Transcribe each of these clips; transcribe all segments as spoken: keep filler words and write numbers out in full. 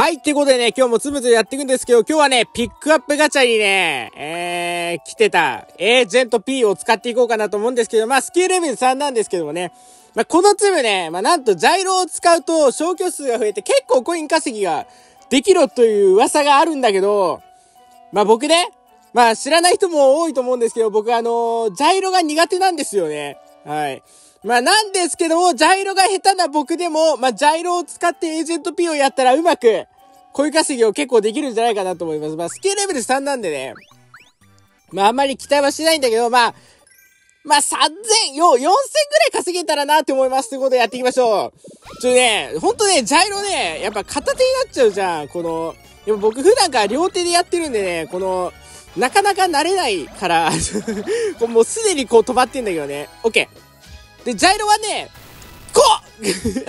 はい、ってことでね、今日もつぶつぶやっていくんですけど、今日はね、ピックアップガチャにね、えー、来てた、エージェント P を使っていこうかなと思うんですけど、まあ、スキルレベルさんなんですけどもね、まあ、このつぶね、まあ、なんとジャイロを使うと消去数が増えて結構コイン稼ぎができるという噂があるんだけど、まあ、僕ね、まあ、知らない人も多いと思うんですけど、僕あのー、ジャイロが苦手なんですよね。はい。まあなんですけども、ジャイロが下手な僕でも、まあジャイロを使ってエージェント P をやったらうまく、コイン稼ぎを結構できるんじゃないかなと思います。まあスキルレベルさんなんでね、まああんまり期待はしないんだけど、まあ、まあさんぜん、よんせんぐらい稼げたらなって思います。ということでやっていきましょう。ちょね、ほんとね、ジャイロね、やっぱ片手になっちゃうじゃん。この、でも僕普段から両手でやってるんでね、この、なかなか慣れないから、もうすでにこう止まってんだけどね。オッケー。で、ジャイロはね、こう全然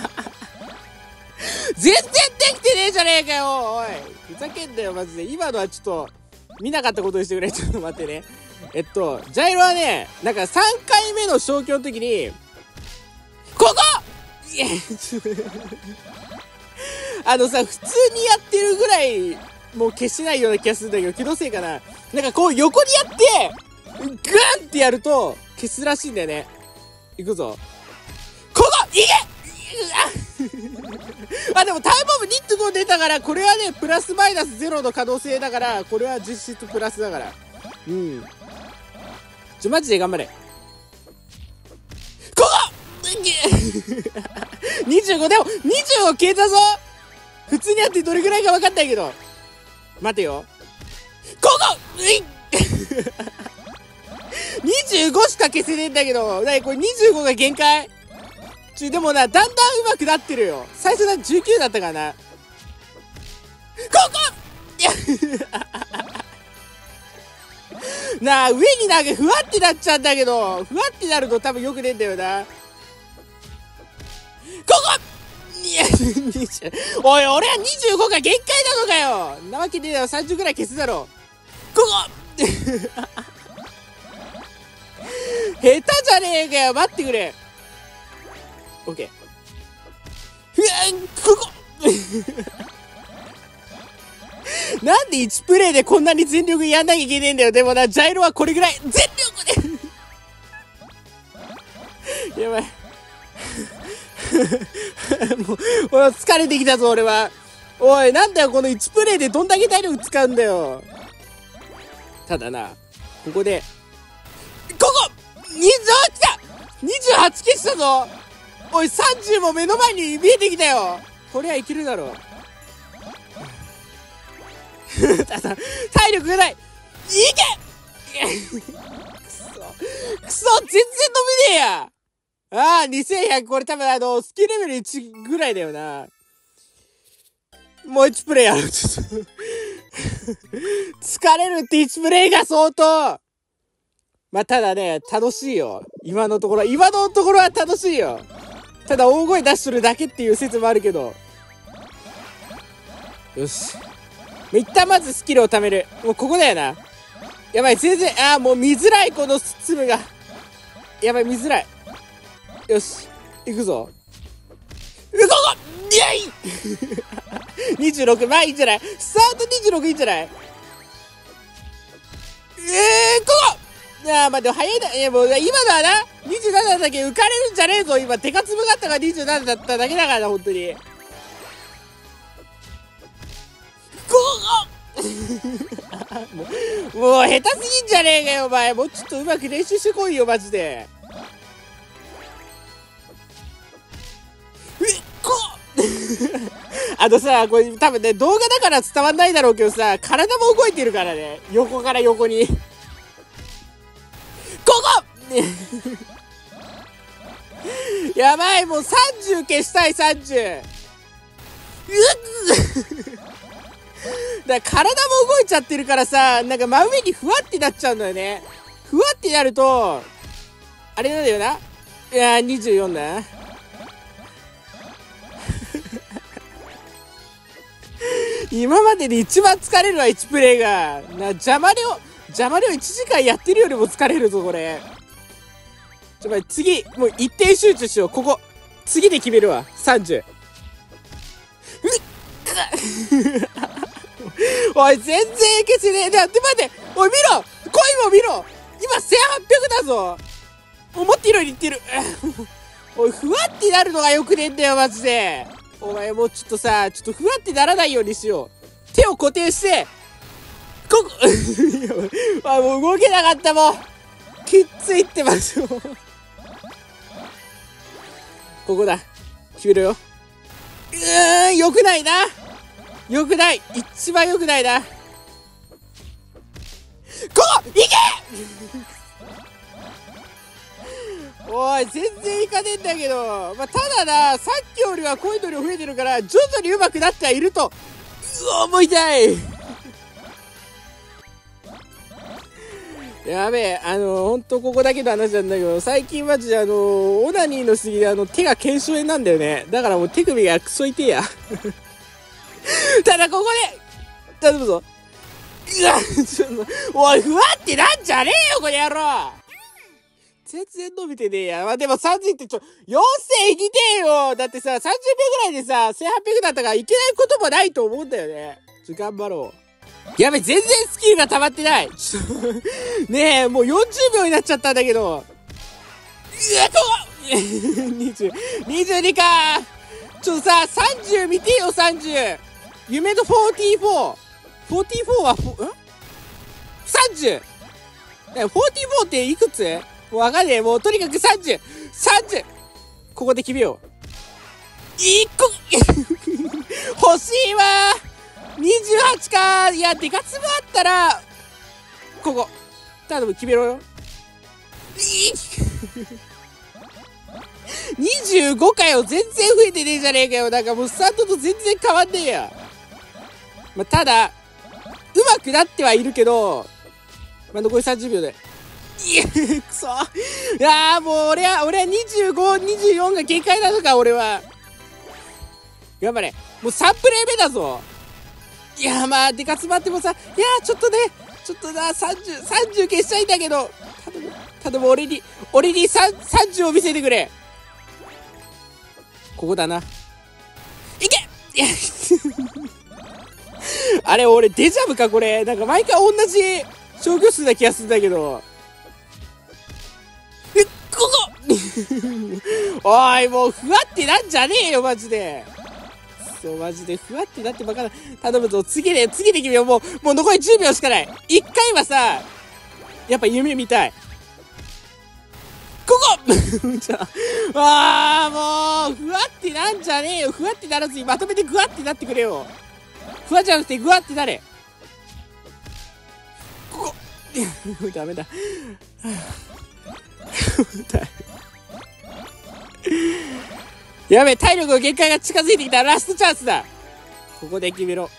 できてねえじゃねえかよおいふざけんなよマジで。今のはちょっと、見なかったことにしてくれ。ちょっと待ってね。えっと、ジャイロはね、なんかさんかいめの消去の時に、ここいや、あのさ、普通にやってるぐらい、もう消しないような気がするんだけど、気のせいかな。なんかこう横にやって、グーンってやると、消すらしいんだよね。いくぞ。ここいけあ、でもタイムボムにってご出たから、これはね、プラスマイナスゼロの可能性だから、これは実質プラスだから。うん。ちょ、マジで頑張れ。ここにじゅうご、でも、にじゅうご消えたぞ普通にやってどれぐらいか分かんないけど。待てよ。ここいにじゅうごしか消せねえんだけど、なにこれにじゅうごが限界？ちょ、でもな、だんだん上手くなってるよ。最初だじゅうきゅうだったからな。ここいやなあ、上になんかふわってなっちゃうんだけど、ふわってなると多分よくねえんだよな。ここいや、おい、俺はにじゅうごが限界なのかよなわけねえだろ、さんじゅうぐらい消すだろ。ここ下手じゃねえかよ待ってくれオッケーふわここなんでいちプレイでこんなに全力やんなきゃいけねえんだよ。でもな、ジャイロはこれぐらい全力でやばいもう疲れてきたぞ俺は。おい、なんだよこのいちプレイでどんだけ体力使うんだよ。ただな、ここでここにじゅうはちだ !にじゅうはち 消したぞ。おい、さんじゅうも目の前に見えてきたよ。これはいけるだろう。体力がない。いけくそ。くそ、全然伸びねえや。ああ、にせんひゃく。これ多分あの、スキルレベルいちぐらいだよな。もういちプレイやる。疲れるっていちプレイが相当。まあ、ただね、楽しいよ。今のところ、今のところは楽しいよ。ただ大声出しとるだけっていう説もあるけど。よし。一旦まずスキルを貯める。もうここだよな。やばい、全然、ああ、もう見づらい、この粒が。やばい、見づらい。よし。行くぞ。うここイェイにじゅうろく、まあいいんじゃない？スタートにじゅうろくいいんじゃない？えー、ここああ、まあ、でも早いな。いや、もう、今のはな、にじゅうななだけ浮かれるんじゃねえぞ。今、デカ粒があったからにじゅうななだっただけだからな、ほんとに。ここもう、もう、下手すぎんじゃねえかよ、お前。もうちょっとうまく練習してこいよ、マジで。え、こあのさ、これ多分ね、動画だから伝わんないだろうけどさ、体も動いてるからね。横から横に。ここやばい、もうさんじゅう消したい、さんじゅう。うっだから体も動いちゃってるからさ、なんか真上にふわってなっちゃうんだよね。ふわってなると、あれなんだよな。いやー、にじゅうよんだ。今までで一番疲れるわ、いちプレイが。な、邪魔量、邪魔量いちじかんやってるよりも疲れるぞ、これ。ちょ、待って、次、もう一点集中しよう、ここ。次で決めるわ、さんじゅう。うっおい、全然いけてねえ。だって待って、おい見ろ、恋も見ろ、今せんはっぴゃくだぞ。思っているより言ってる。おい、ふわってなるのがよくねえんだよ、マジで。お前もうちょっとさ、ちょっとふわってならないようにしよう。手を固定して、ここ、あ、もう動けなかったもん。きっついってますよ。ここだ。決めろよ。うーん、よくないな。よくない。一番よくないな。ここいけおい、全然いかねえんだけど。まあ、ただな、さっきよりはコインの量増えてるから、徐々に上手くなってはいると。うわ、もう痛い。やべえ、あの、ほんとここだけの話なんだけど、最近マジであの、オナニーのしすぎであの、手が腱鞘炎なんだよね。だからもう手首がクソ痛えや。ただここで、頼むぞ。うわ、ちょっと、おい、ふわってなんじゃねえよ、この野郎。全然伸びてねえや。まあ、でもさんじゅうってちょ、よんせんいきてえよ。だってさ、さんじゅうびょうぐらいでさ、せんはっぴゃくだったからいけないこともないと思うんだよね。ちょ、頑張ろう。やべ、全然スキルが溜まってない。ちょねえ、もうよんじゅうびょうになっちゃったんだけど。うわ、こにじゅう、にじゅうにか。ちょっとさ、さんじゅう見てよ、さんじゅう。夢のよんじゅうよん。よんじゅうよんは、ん ?さんじゅう。よんじゅうよんっていくつ？もうわかんねえ。もうとにかくさんじゅう。さんじゅう。ここで決めよう。いっこ欲しいわー。にじゅうはちかー。いや、デカツブあったら、ここ。頼む、決めろよ。にじゅうごかよ。全然増えてねえじゃねえかよ。なんかもうスタートと全然変わんねえや。まあ、ただ、上手くなってはいるけど、まあ、残りさんじゅうびょうで。いや、くそ。いやーもう俺は、俺はにじゅうご、にじゅうよんが限界なのか、俺は。頑張れ。もうさんプレイ目だぞ。いやーまあ、デカツバってもさ、いやーちょっとね、ちょっとな、さんじゅう、さんじゅう消したいんだけど、頼む、頼む、俺に、俺にさんじゅうを見せてくれ。ここだな。いけいやあれ、俺、デジャブか、これ。なんか、毎回同じ消去数な気がするんだけど。え、ここおい、もう、ふわってなんじゃねえよ、マジで。そう、マジで、ふわってなってばかだ。頼むぞ、次で、次で決めよう。もう、もう残りじゅうびょうしかない。一回はさ、やっぱ夢見たい。ここじゃあ、あー、もう、ふわってなんじゃねえよ。ふわってならずにまとめてぐわってなってくれよ。ふわじゃなくてぐわってなれ。ここダメだ。やべえ、体力の限界が近づいてきた。ラストチャンスだ。ここで決めろ。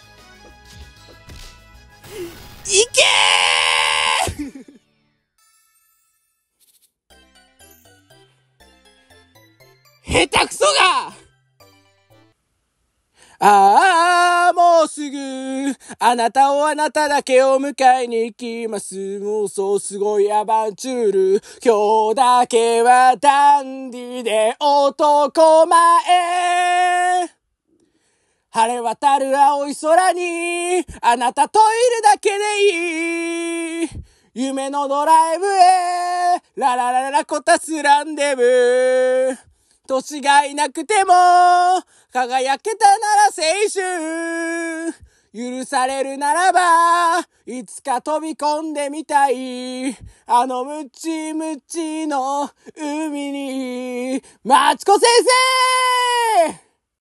いけー下手くそがああ、もうすぐ、あなたをあなただけを迎えに行きます。もうそうすごいアバンチュール。今日だけはダンディで男前。晴れ渡る青い空に、あなたといるだけでいい。夢のドライブへ、ラララララコタスランデブ。年がいなくても、輝けたなら青春。許されるならば、いつか飛び込んでみたい。あのムチムチの海に、マチコ先生